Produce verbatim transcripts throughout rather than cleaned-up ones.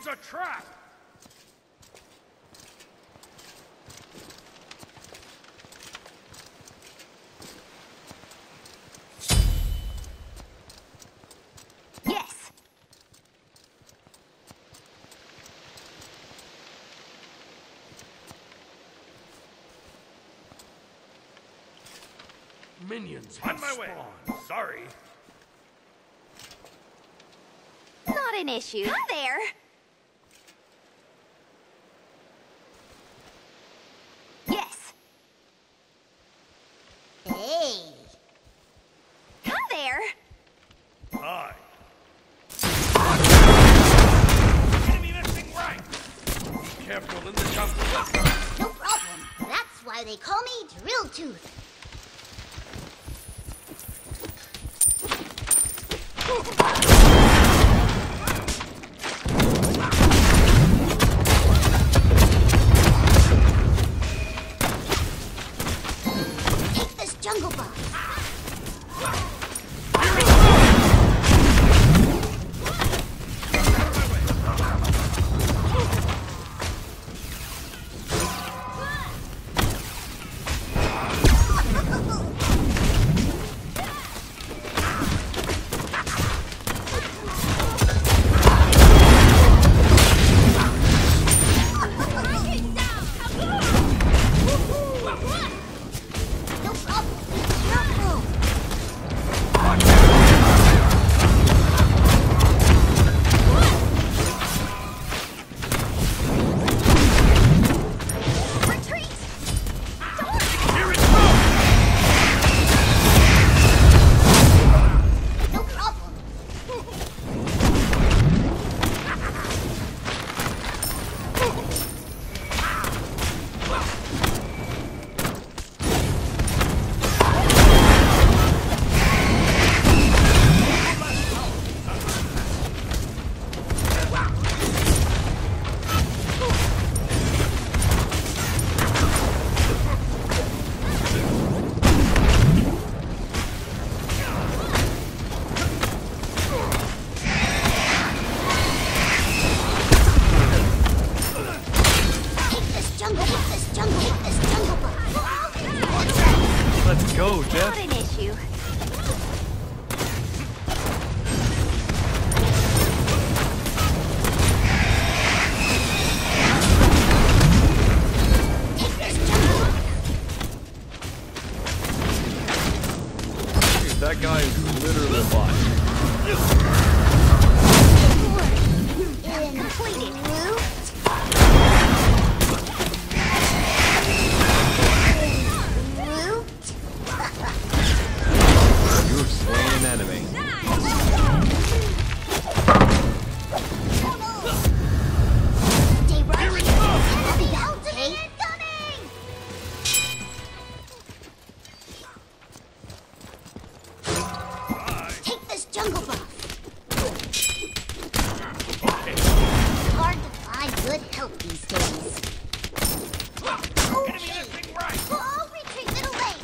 It's a trap! Yes. Minions on my way. Sorry. Not an issue. Hi there. Yes. Hey. Hi there. Hi. Enemy missing right. Be careful in the jungle. No problem. That's why they call me Drill Tooth. Take this jungle box. No problem. Careful. Retreat. Here it comes! No problem. Take this jungle. Take this jungle. Take this jungle box. Let's go, Not Jeff. an issue. Take this jungle. Dude, that guy is literally alive. Completed. Root. You've slain an enemy. Stay right here. The ultimate incoming. Take this jungle buff. Hard to find good help these days. Enemy missing right. I'll retreat middle lane.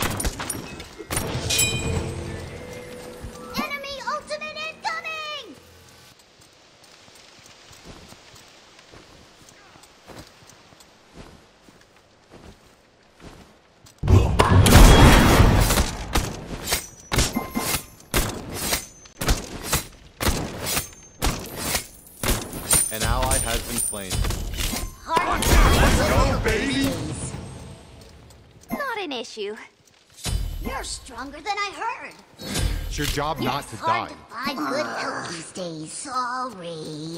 Enemy ultimate incoming. An ally has been slain. Hard to find good go, help baby. these days. Not an issue. You're stronger than I heard. It's your job not It's to hard die. to find good help these days. Sorry.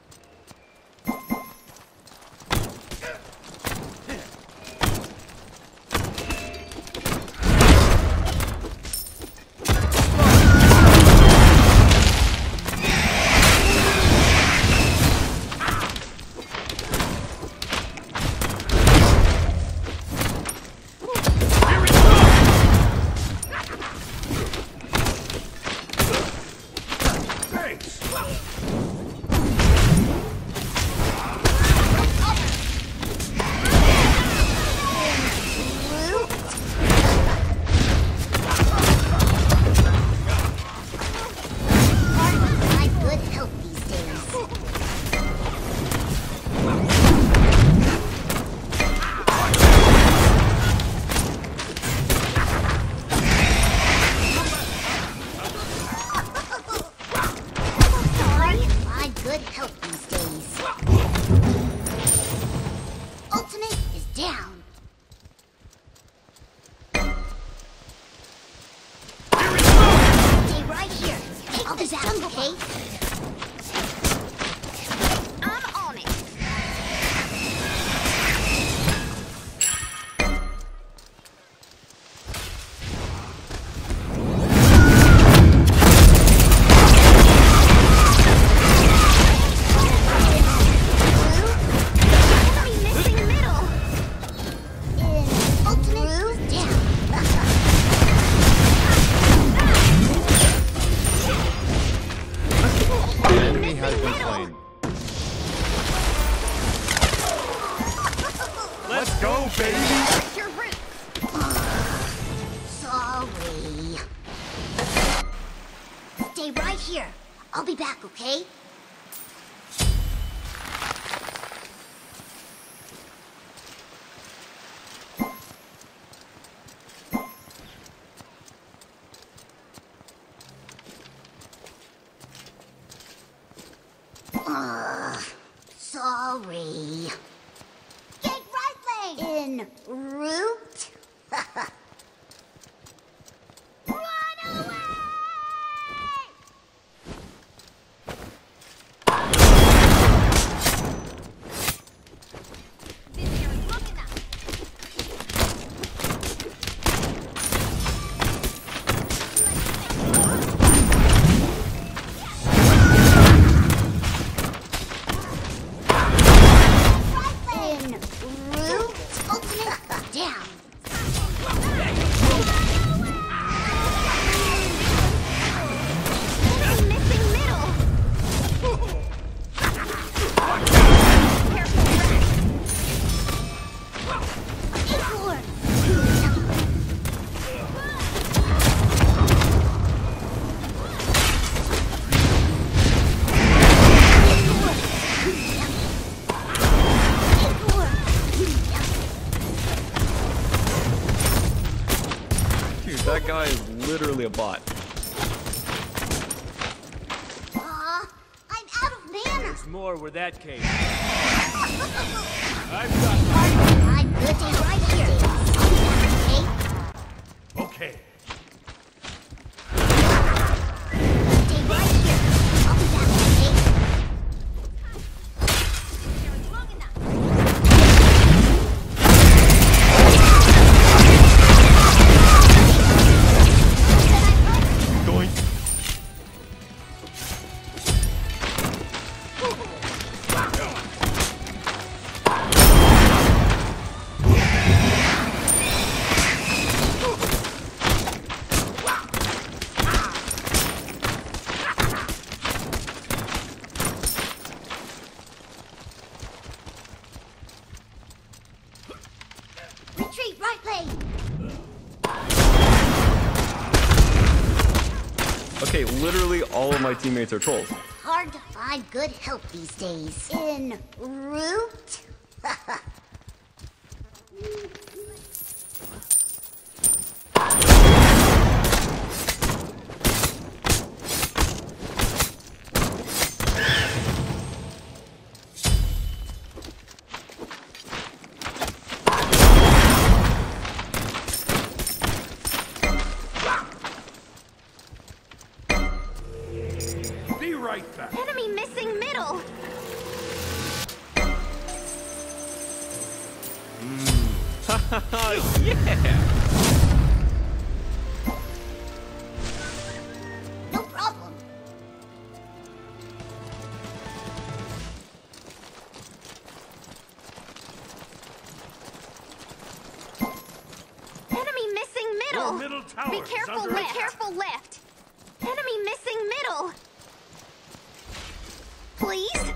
Here it comes! Thanks! Hard to find good help these days. I'll be back, okay? Ugh, sorry. Get right lane! En route? Run away! That guy is literally a bot. Aw, I'm out of mana. There's more where that came. I've got I'm good to right here. Okay? Okay. Stay right here. I'll be back, okay? Retreat, right lane! Okay, literally all of my teammates are trolls. Hard to find good help these days. En route? Be right back. Enemy missing middle. Yeah! No problem. Enemy missing middle. Your middle tower Be is careful under left. attack. Careful left. Enemy missing middle. Please?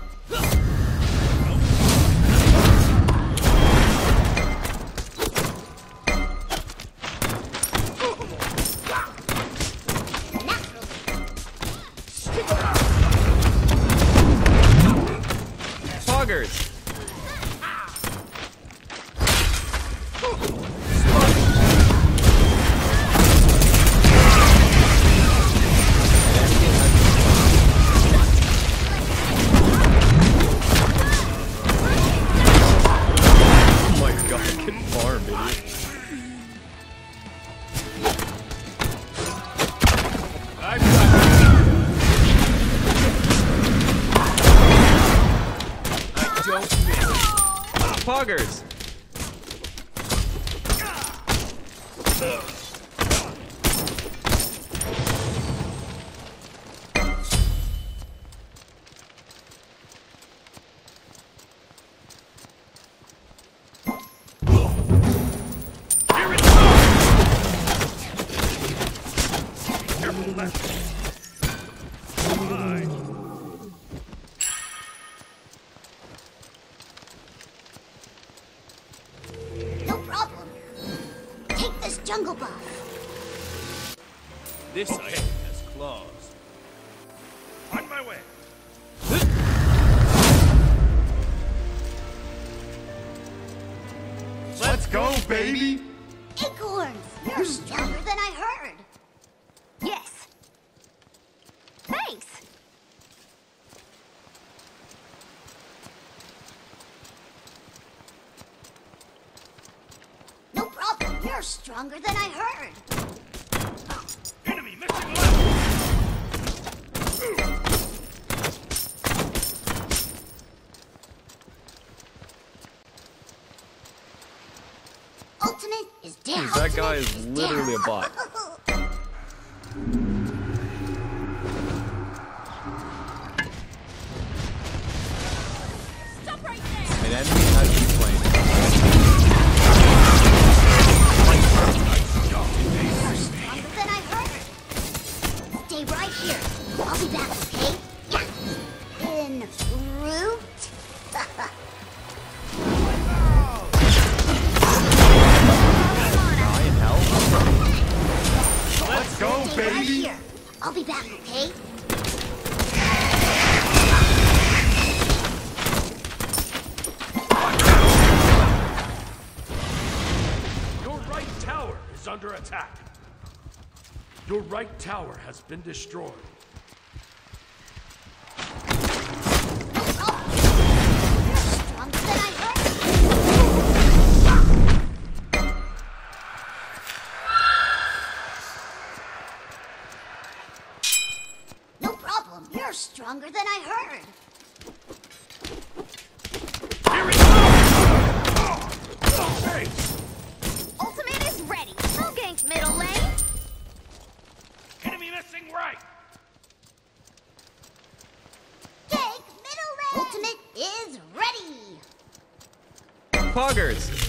Poggers! Oh my god, good farm, idiot. I've got I don't miss. Poggers! Here it comes! Careful left. Fine. No problem. Take this jungle buff. This I has claws. On my go, baby! Acorns, you're stronger than I heard. Yes. Thanks. No problem, you're stronger than I heard. Enemy missing left! Ultimate is down. That guy Ultimate is literally a down. bot. Stop right there. An enemy has been slain. You're stronger than I heard. Stay right here. I'll be back, okay? En route. Die in hell? Let's go, Stay right baby! here. I'll be back, okay? Your right tower is under attack. Your right tower has been destroyed. You're stronger than I heard. No problem. You're stronger than I heard. Here we go! Oh, thanks! Ultimate is ready. I'll gank middle lane. Enemy missing right! Gank middle lane. Ultimate is ready. Poggers!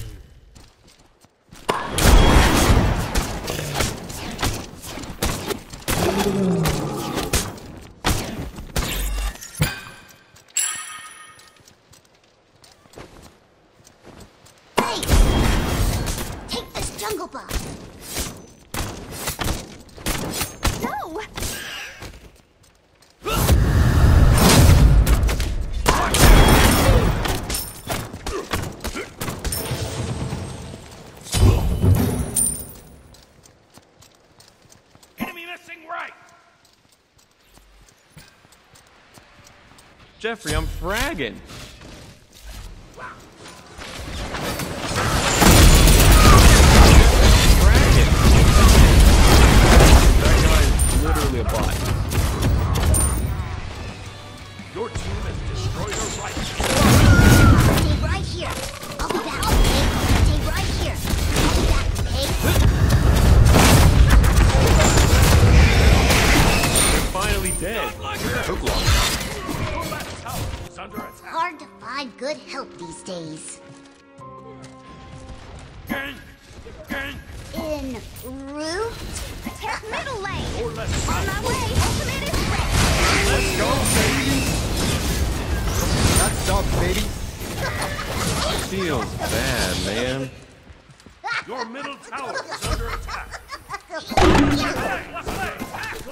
Hey! Take this jungle buff. No. Enemy missing right! Jeffrey, I'm fragging. Fragging. That guy is literally a bot. Your team has destroyed a right. Stay right here. I'll be back, okay? Stay right here. I'll be back, okay? They're finally dead. Took long. Your left tower is under attack. Hard to find good help these days. Gang! Gang! En route. Attack middle lane. Or less On my way. Ultimate is ready. Let's go, baby! That's dog, baby. Feels bad, man. Your middle tower is under attack. Left leg, left leg, tackle!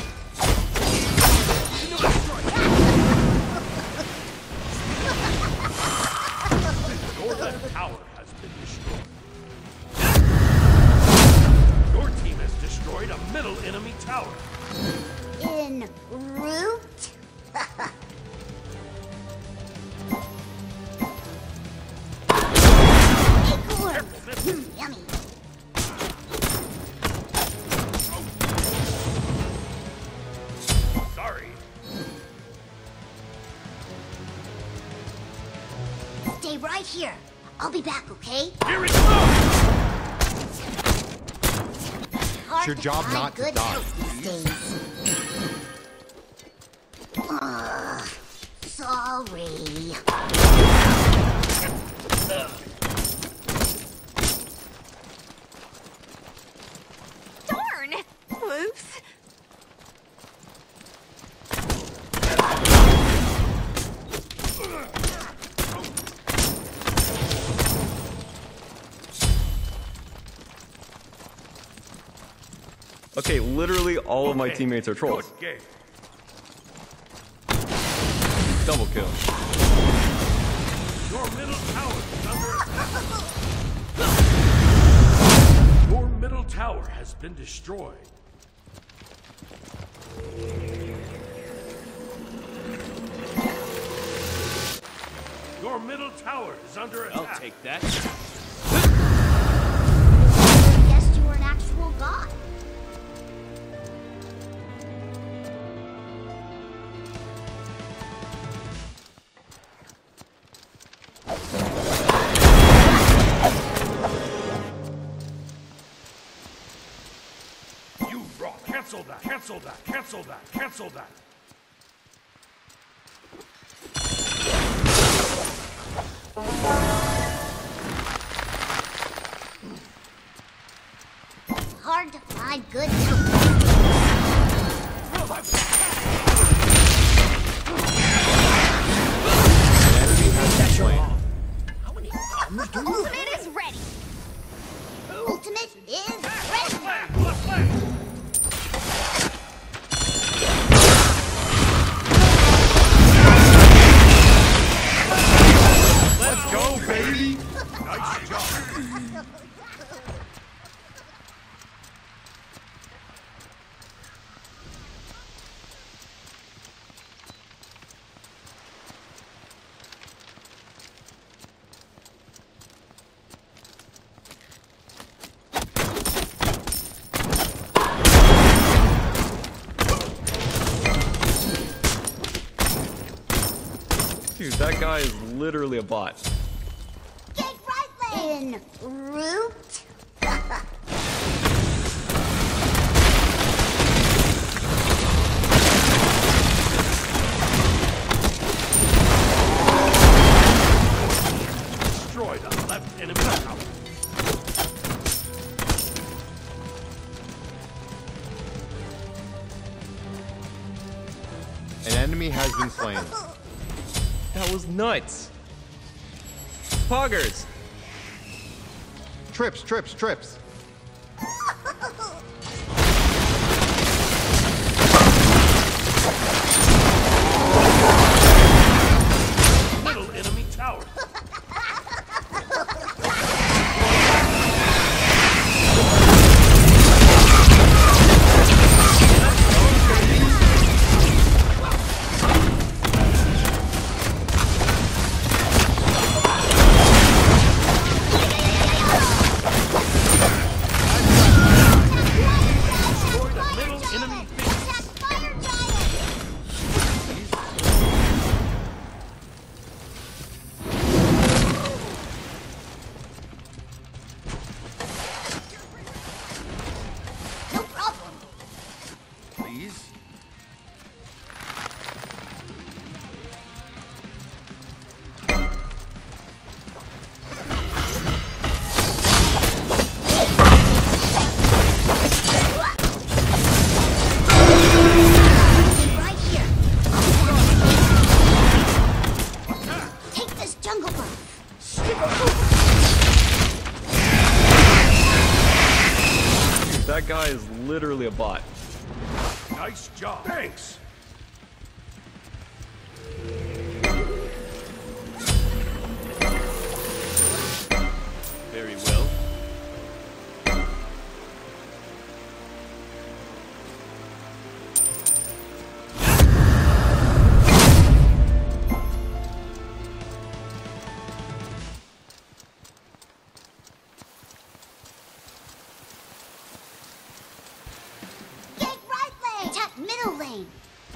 Your left tower has been destroyed. Your team has destroyed a middle enemy tower. En route. Acorns. Mm, yummy. Sorry. Stay right here. I'll be back, okay? Here we go! Hard your to job find not to good die, help these days. Ugh, sorry. Darn. Whoops. Okay, literally all of my Okay, teammates are trolls. Good game. Double kill. Your middle tower is under attack. Your middle tower has been destroyed. Your middle tower is under attack. I'll take that. I guessed you were an actual god. You rock. Cancel that. Cancel that. Cancel that. Cancel that. Hard to find good company. Enemy has been slain. Ultimate is ready. Ultimate is ready. Flag. Left flag. Let's go, baby! Nice job. Dude, that guy is literally a bot. Get right lane. In route. Destroy the left enemy tower. An enemy has been slain. That was nuts. Poggers! Trips, trips, trips. Middle enemy tower. Destroy the middle enemy base. Attack fire giant. No problem. Please. Right here. Take this jungle buff. Dude, that guy is literally a bot. Nice job. Thanks. Very well. Get right lane. Attack middle lane.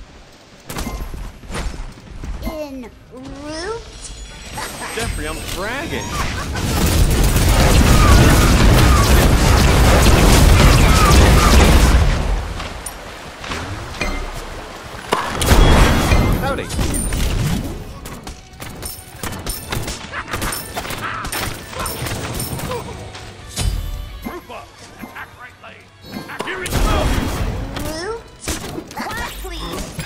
In route. Jeffrey, I'm fragging. Howdy. Group up. Attack right lane. Attack. Here it comes. Route. Quiet, please.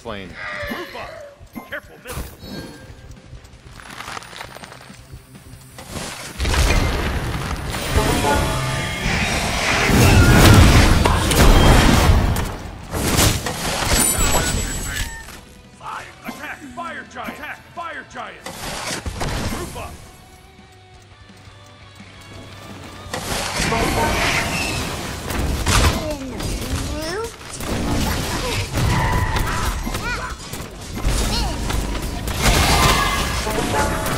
slain. Group up. Careful, middle. Fire! Attack! Fire giant! Attack! Fire giant! Group up. In root.